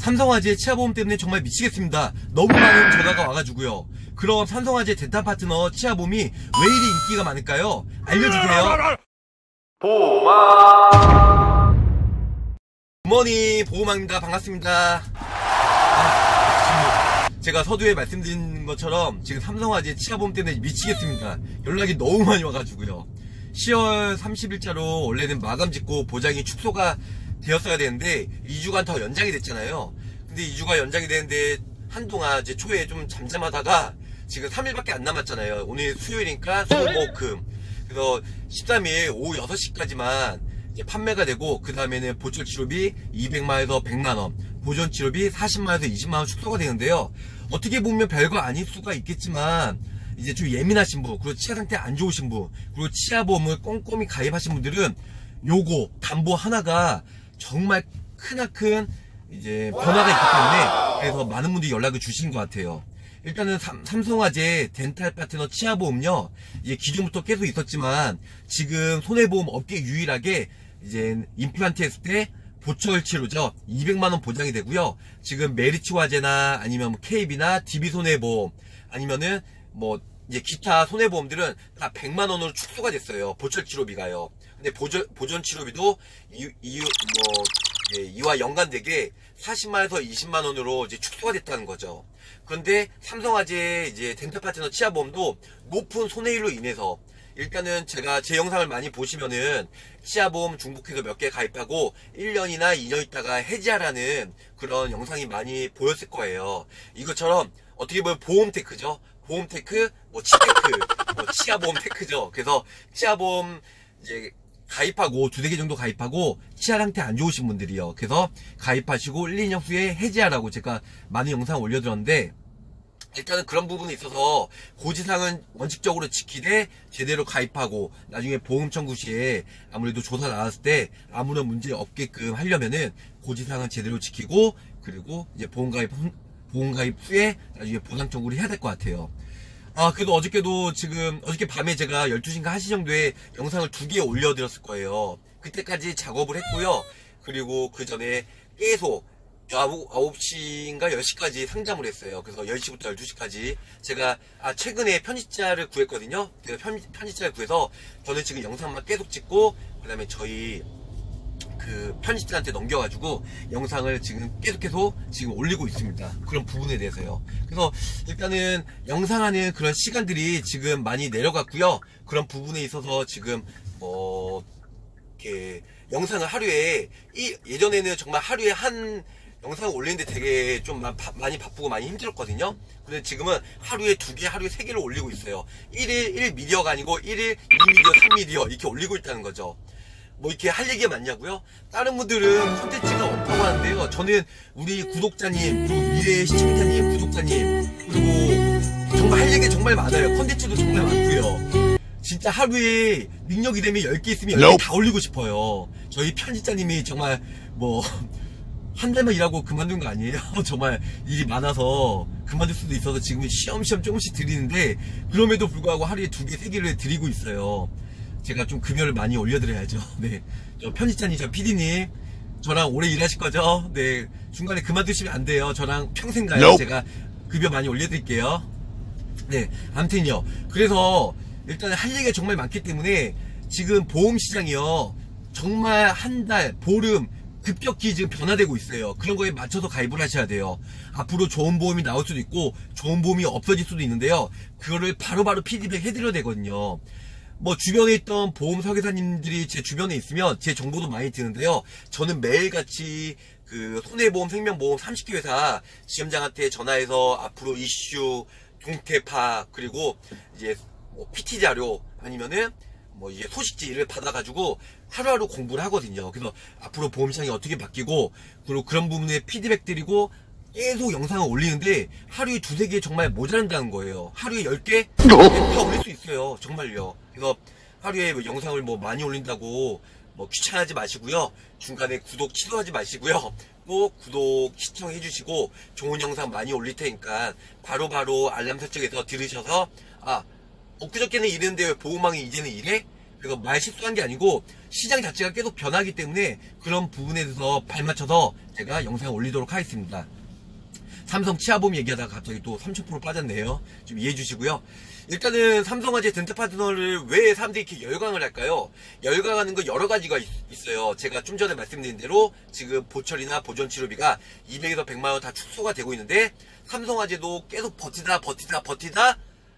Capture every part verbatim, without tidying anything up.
삼성화재 치아보험 때문에 정말 미치겠습니다. 너무 많은 전화가 와가지고요. 그럼 삼성화재 덴탈파트너 치아보험이 왜 이리 인기가 많을까요? 알려주세요. 보호망 굿모닝 보호망입니다. 반갑습니다. 아, 지금 제가 서두에 말씀드린 것처럼 지금 삼성화재 치아보험 때문에 미치겠습니다. 연락이 너무 많이 와가지고요. 시월 삼십일자로 원래는 마감 짓고 보장이 축소가 되었어야 되는데 이 주간 더 연장이 됐잖아요. 근데 이 주가 연장이 되는데 한동안 이제 초에 좀 잠잠하다가 지금 삼 일밖에 안 남았잖아요. 오늘 수요일이니까 수, 목, 금. 그래서 십삼일 오후 여섯 시까지만 이제 판매가 되고, 그 다음에는 보철 치료비 이백만에서 백만원, 보존 치료비 사십만에서 이십만원 축소가 되는데요. 어떻게 보면 별거 아닐 수가 있겠지만, 이제 좀 예민하신 분, 그리고 치아 상태 안 좋으신 분, 그리고 치아보험을 꼼꼼히 가입하신 분들은 요거 담보 하나가 정말 크나큰 이제 변화가 있기 때문에 그래서 많은 분들이 연락을 주신 것 같아요. 일단은 삼, 삼성화재 덴탈파트너 치아보험요, 이제 기존부터 계속 있었지만 지금 손해보험 업계 유일하게 이제 임플란트 했을 때 보철 치료죠. 이백만원 보장이 되고요. 지금 메리츠 화재나 아니면 케이비나 디비손해보험 아니면은 뭐 이제 기타 손해보험들은 다 백만원으로 축소가 됐어요. 보철 치료비가요. 근데 보전, 보존 치료비도 이, 이, 뭐, 예, 이와 연관되게 사십만에서 이십만원으로 이제 축소가 됐다는 거죠. 그런데 삼성화재 이제 덴탈파트너 치아보험도 높은 손해율로 인해서, 일단은 제가 제 영상을 많이 보시면은 치아보험 중복해서 몇 개 가입하고 일 년이나 이 년 있다가 해지하라는 그런 영상이 많이 보였을 거예요. 이것처럼 어떻게 보면 보험 테크죠. 보험 테크, 뭐 치테크, 뭐 치아보험 테크죠. 그래서 치아보험 이제 가입하고 두세 개 정도 가입하고 치아 상태 안 좋으신 분들이요. 그래서 가입하시고 일, 이 년 후에 해지하라고 제가 많은 영상 올려드렸는데, 일단은 그런 부분에 있어서 고지사항은 원칙적으로 지키되 제대로 가입하고 나중에 보험 청구 시에 아무래도 조사 나왔을 때 아무런 문제 없게끔 하려면은 고지사항은 제대로 지키고, 그리고 이제 보험 가입 보험 가입 후에 나중에 보상 청구를 해야 될 것 같아요. 아, 그래도 어저께도 지금 어저께 밤에 제가 열두 시인가 한 시 정도에 영상을 두 개 올려드렸을 거예요. 그때까지 작업을 했고요. 그리고 그 전에 계속 아홉 시인가 열 시까지 상담을 했어요. 그래서 열 시부터 열두 시까지 제가 아 최근에 편집자를 구했거든요. 그래서 편, 편집자를 구해서 저는 지금 영상만 계속 찍고, 그 다음에 저희 그 편집자한테 넘겨가지고 영상을 지금 계속해서 지금 올리고 있습니다. 그런 부분에 대해서요. 그래서 일단은 영상하는 그런 시간들이 지금 많이 내려갔고요. 그런 부분에 있어서 지금 뭐 이렇게 영상을 하루에 이 예전에는 정말 하루에 한 영상을 올리는데 되게 좀 많이 바쁘고 많이 힘들었거든요. 근데 지금은 하루에 두 개, 하루에 세 개를 올리고 있어요. 일 일 일 미디어가 아니고 일 일 이 미디어, 삼 미디어 이렇게 올리고 있다는 거죠. 뭐 이렇게 할 얘기가 많냐고요? 다른 분들은 콘텐츠가 없다고 하는데요. 저는 우리 구독자님, 그리고 미래의 시청자님, 구독자님, 그리고 정말 할 얘기가 정말 많아요. 콘텐츠도 정말 많고요. 진짜 하루에 능력이 되면 열 개 있으면 열 개 다 올리고 싶어요. 저희 편집자님이 정말 뭐 한 달만 일하고 그만둔 거 아니에요? 정말 일이 많아서 그만둘 수도 있어서 지금 시험시험 조금씩 드리는데, 그럼에도 불구하고 하루에 두 개, 세 개를 드리고 있어요. 제가 좀 급여를 많이 올려드려야죠. 네, 저 편집자님, 저 피디님, 저랑 오래 일하실 거죠? 네, 중간에 그만두시면 안 돼요. 저랑 평생 가요. Nope. 제가 급여 많이 올려드릴게요. 네, 아무튼요. 그래서 일단 할 얘기가 정말 많기 때문에 지금 보험 시장이요, 정말 한 달, 보름 급격히 지금 변화되고 있어요. 그런 거에 맞춰서 가입을 하셔야 돼요. 앞으로 좋은 보험이 나올 수도 있고 좋은 보험이 없어질 수도 있는데요, 그거를 바로바로 피드백 해드려야 되거든요. 뭐 주변에 있던 보험 설계사님들이 제 주변에 있으면 제 정보도 많이 드는데요, 저는 매일같이 그 손해보험, 생명보험 삼십 개 회사 지점장한테 전화해서 앞으로 이슈, 동태 파악, 그리고 이제 뭐 피티 자료 아니면은 뭐 이제 소식지를 받아가지고 하루하루 공부를 하거든요. 그래서 앞으로 보험 시장이 어떻게 바뀌고, 그리고 그런 부분에 피드백 드리고 계속 영상을 올리는데 하루에 두세 개 정말 모자란다는 거예요. 하루에 열 개? 다 올릴 수 있어요. 정말요. 그래서 하루에 뭐 영상을 뭐 많이 올린다고 뭐 귀찮아하지 마시고요. 중간에 구독 취소하지 마시고요. 꼭 구독 시청해 주시고 좋은 영상 많이 올릴 테니까 바로바로 알람 설정해서 들으셔서, 아 엊그저께는 이랬는데 왜 보호망이 이제는 이래? 그래서 말 실수한 게 아니고 시장 자체가 계속 변하기 때문에 그런 부분에 대해서 발맞춰서 제가 영상을 올리도록 하겠습니다. 삼성 치아보험 얘기하다가 갑자기 또 삼천 퍼센트 빠졌네요. 좀 이해해 주시고요. 일단은 삼성화재 덴트파트너를 왜 사람들이 이렇게 열광을 할까요? 열광하는 거 여러 가지가 있, 있어요. 제가 좀 전에 말씀드린 대로 지금 보철이나 보존치료비가 이백에서 백만 원 다 축소가 되고 있는데 삼성화재도 계속 버티다 버티다 버티다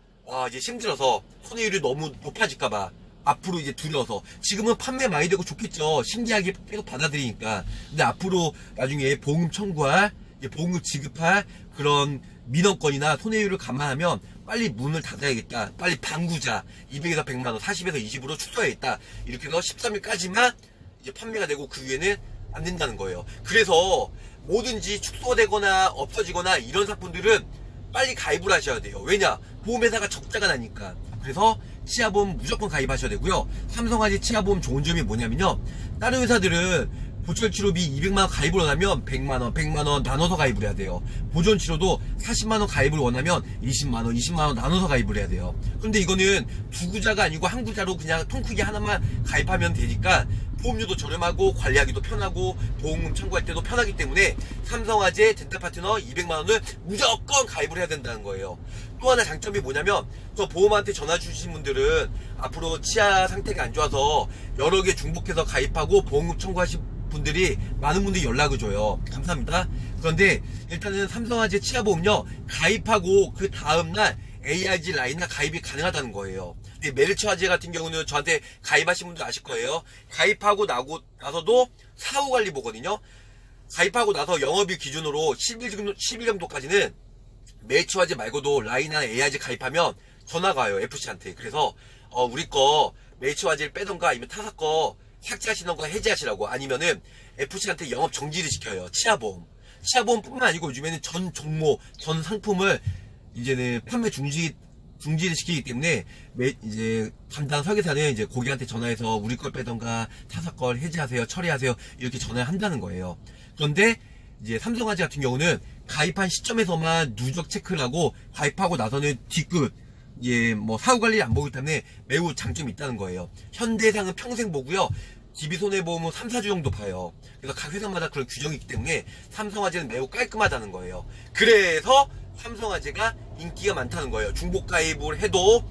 와 이제 힘들어서 손해율이 너무 높아질까봐 앞으로 이제 두려워서 지금은 판매 많이 되고 좋겠죠. 신기하게 계속 받아들이니까. 근데 앞으로 나중에 보험 청구할 보험금 지급할 그런 민원건이나 손해율을 감안하면 빨리 문을 닫아야겠다. 빨리 방구자 이백에서 백만 원, 사십에서 이십으로 축소해야겠다. 이렇게 해서 십삼 일까지만 이제 판매가 되고 그 위에는 안 된다는 거예요. 그래서 뭐든지 축소되거나 없어지거나 이런 사건들은 빨리 가입을 하셔야 돼요. 왜냐? 보험회사가 적자가 나니까. 그래서 치아보험 무조건 가입하셔야 되고요. 삼성화재 치아보험 좋은 점이 뭐냐면요. 다른 회사들은 보철치료비 이백만 원 가입을 원하면 백만 원, 백만 원 나눠서 가입을 해야 돼요. 보존치료도 사십만 원 가입을 원하면 이십만 원, 이십만 원 나눠서 가입을 해야 돼요. 그런데 이거는 두 구자가 아니고 한 구자로 그냥 통 크게 하나만 가입하면 되니까 보험료도 저렴하고 관리하기도 편하고 보험금 청구할 때도 편하기 때문에 삼성화재 덴탈파트너 이백만 원을 무조건 가입을 해야 된다는 거예요. 또 하나 장점이 뭐냐면 저 보험한테 전화 주신 분들은 앞으로 치아 상태가 안 좋아서 여러 개 중복해서 가입하고 보험금 청구하신 분들이 많은 분들이 연락을 줘요. 감사합니다. 그런데 일단은 삼성화재 치아보험료 가입하고 그 다음날 에이아이지 라인이나 가입이 가능하다는 거예요. 근데 메르츠화재 같은 경우는 저한테 가입하신 분들 아실 거예요. 가입하고 나고 나서도 사후관리 보거든요. 가입하고 나서 영업일 기준으로 십 일 정도, 십 일 정도까지는 메르츠화재 말고도 라인이나 에이아이지 가입하면 전화가 와요. 에프씨한테. 그래서 어, 우리 거 메르츠화재를 빼던가 아니면 타사 거 삭제하시는 거 해지하시라고 아니면은 에프씨한테 영업 정지를 시켜요. 치아보험. 치아보험 뿐만 아니고 요즘에는 전 종목, 전 상품을 이제는 판매 중지, 중지를 시키기 때문에 매, 이제 담당 설계사는 이제 고객한테 전화해서 우리 걸 빼던가 타사 걸 해지하세요, 처리하세요 이렇게 전화를 한다는 거예요. 그런데 이제 삼성화재 같은 경우는 가입한 시점에서만 누적 체크를 하고 가입하고 나서는 뒤끝 예, 뭐 사후관리 안 보기 때문에 매우 장점이 있다는 거예요. 현대해상은 평생 보고요. 디비손해보험은 삼, 사 주 정도 봐요. 그래서 각 회사마다 그런 규정이 있기 때문에 삼성화재는 매우 깔끔하다는 거예요. 그래서 삼성화재가 인기가 많다는 거예요. 중복가입을 해도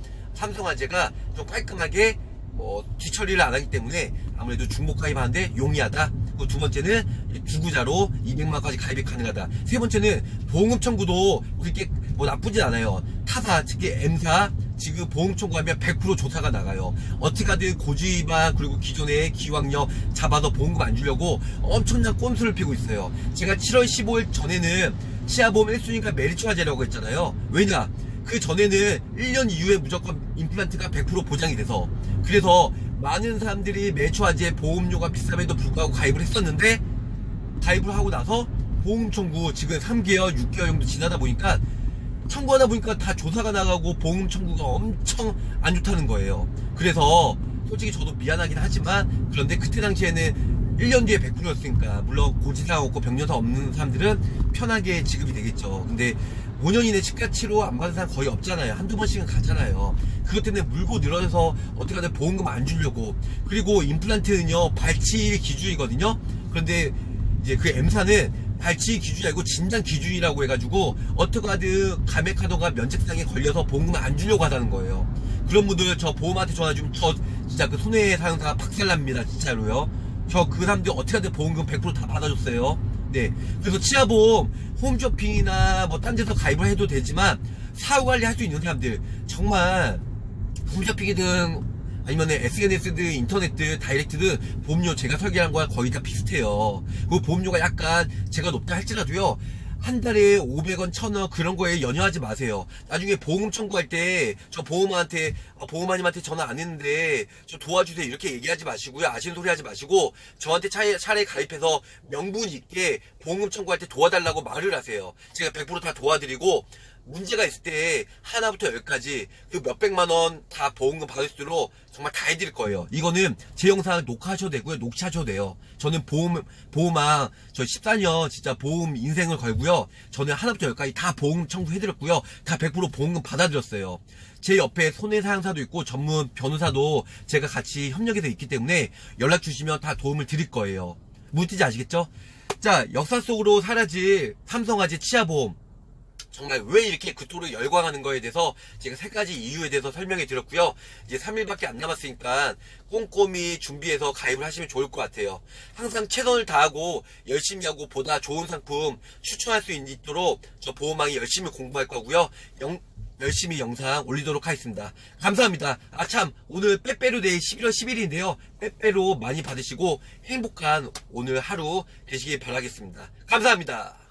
삼성화재가 좀 깔끔하게 뭐 뒤처리를 안 하기 때문에 아무래도 중복가입하는데 용이하다. 그리고 두 번째는 두구자로 이백만 원까지 가입이 가능하다. 세 번째는 보험금 청구도 그렇게 뭐 나쁘진 않아요. 타사, 특히 M사 지금 보험 청구하면 백 퍼센트 조사가 나가요. 어떻게든 고지위반 그리고 기존의 기왕력 잡아서 보험금 안 주려고 엄청난 꼼수를 피고 있어요. 제가 칠월 십오일 전에는 치아보험 일 순위가 메르츠화재라고 했잖아요. 왜냐? 그 전에는 일 년 이후에 무조건 임플란트가 백 퍼센트 보장이 돼서 그래서 많은 사람들이 메르츠화재 보험료가 비쌈에도 불구하고 가입을 했었는데 가입을 하고 나서 보험 청구 지금 삼 개월, 육 개월 정도 지나다 보니까 청구하다 보니까 다 조사가 나가고 보험 청구가 엄청 안 좋다는 거예요. 그래서 솔직히 저도 미안하긴 하지만 그런데 그때 당시에는 일 년 뒤에 백 퍼센트였으니까 물론 고지사가 없고 병력사 없는 사람들은 편하게 지급이 되겠죠. 근데 오 년 이내 치과치료 안 받은 사람 거의 없잖아요. 한두 번씩은 가잖아요. 그것 때문에 물고 늘어져서 어떻게든 보험금 안 주려고. 그리고 임플란트는요 발치 기준이거든요. 그런데 이제 그 M사는 발치 기준이 아니고 진단 기준이라고 해가지고 어떻게든 감액하던가 면책상에 걸려서 보험금을 안 주려고 하다는 거예요. 그런 분들 저 보험한테 전화 주면 저 진짜 그 손해사용사가 박살납니다. 진짜로요. 저 그 사람들 어떻게든 보험금 백 퍼센트 다 받아줬어요. 네. 그래서 치아보험 홈쇼핑이나 뭐 딴 데서 가입을 해도 되지만 사후관리 할 수 있는 사람들 정말 홈쇼핑이든 아니면 에스엔에스든 인터넷든 다이렉트든 보험료 제가 설계한 거와 거의 다 비슷해요. 그 보험료가 약간 제가 높다 할지라도요 한 달에 오백 원, 천 원 그런 거에 연연하지 마세요. 나중에 보험 청구할 때 저 보험한테 보험아님한테 전화 안 했는데 저 도와주세요 이렇게 얘기하지 마시고요. 아시는 소리 하지 마시고 저한테 차에, 차례 가입해서 명분 있게 보험금 청구할 때 도와달라고 말을 하세요. 제가 백 퍼센트 다 도와드리고 문제가 있을 때 하나부터 열까지 그 몇백만 원 다 보험금 받을 수 있도록 정말 다 해드릴 거예요. 이거는 제 영상 녹화하셔도 되고요. 녹취하셔도 돼요. 저는 보험, 보험왕, 저 십사 년 진짜 보험 인생을 걸고요. 저는 하나부터 열까지 다 보험 청구해드렸고요. 다 백 퍼센트 보험금 받아들였어요. 제 옆에 손해사양사도 있고 전문 변호사도 제가 같이 협력해서 있기 때문에 연락 주시면 다 도움을 드릴 거예요. 무슨 뜻인지 아시겠죠? 자, 역사 속으로 사라질 삼성화재 치아보험. 정말 왜 이렇게 그토록 열광하는 거에 대해서 제가 세 가지 이유에 대해서 설명해 드렸고요. 이제 삼 일밖에 안 남았으니까 꼼꼼히 준비해서 가입을 하시면 좋을 것 같아요. 항상 최선을 다하고 열심히 하고 보다 좋은 상품 추천할 수 있도록 저 보험왕이 열심히 공부할 거고요. 영, 열심히 영상 올리도록 하겠습니다. 감사합니다. 아 참, 오늘 빼빼로 데이 십일월 십일인데요. 빼빼로 많이 받으시고 행복한 오늘 하루 되시길 바라겠습니다. 감사합니다.